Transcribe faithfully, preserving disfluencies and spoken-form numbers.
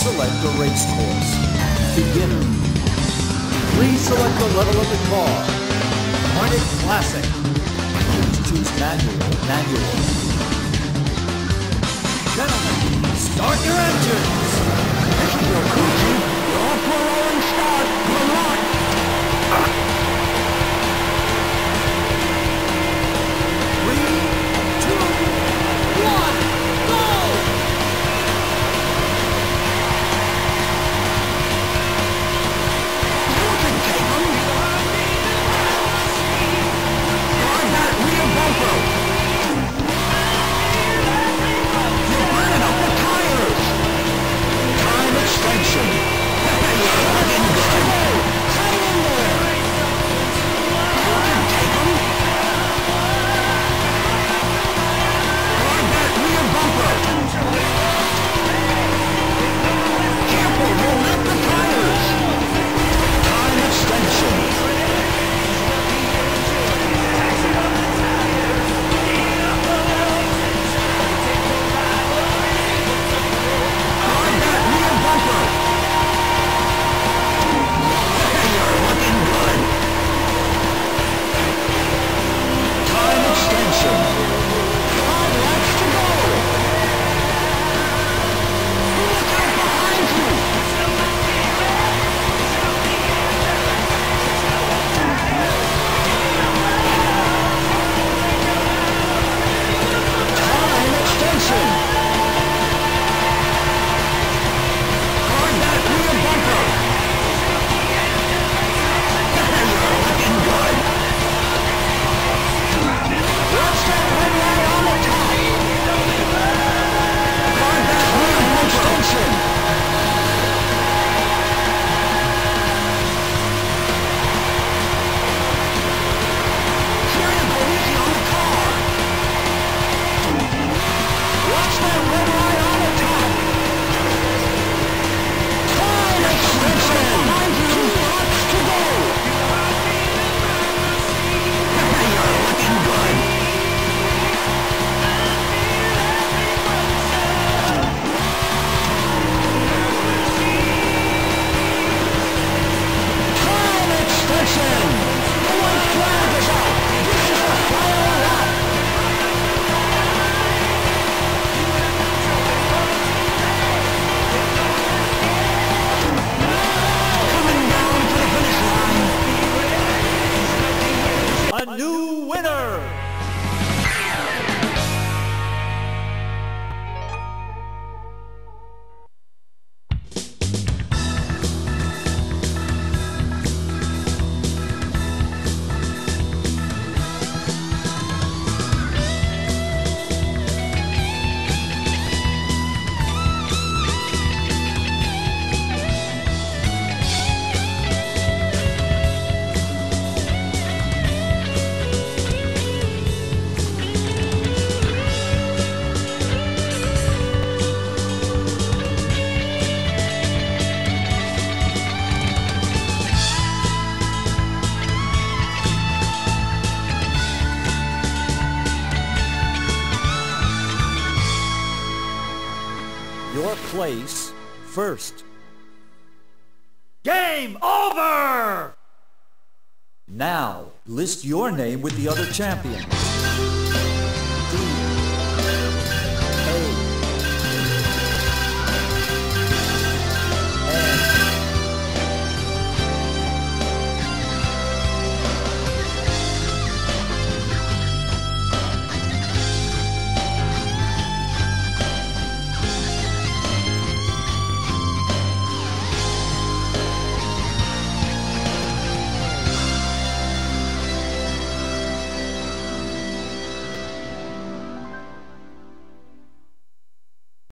select a race course. Beginner. Please select the level of the car. Hornet Classic. Please choose manual, manual. Gentlemen, start your engines. This is your crew chief. You're off to a rolling start. Good luck. Three, two, one, go! You can take them. Guard that rear bumper. You're burning up the tires. Time extension. You're looking good. Hang in there. You can take them. Guard that rear bumper. Careful, you'll knock the tires. Time extension. Guard that rear bumper. You're looking good. Time extension. Five laps to go. Look out behind you. Time extension. Guard that rear bumper. You're looking good. Watch that red light on the top. Guard that rear extension. Try to go easy on the car. Watch that red light on the top. Time extension. Behind you. Two laps to go. You're looking good. Time extension. The white flag is out. This is the final lap. Coming down to the finish line. A new winner! Your place first. Game over! Now, list your name with the other champions.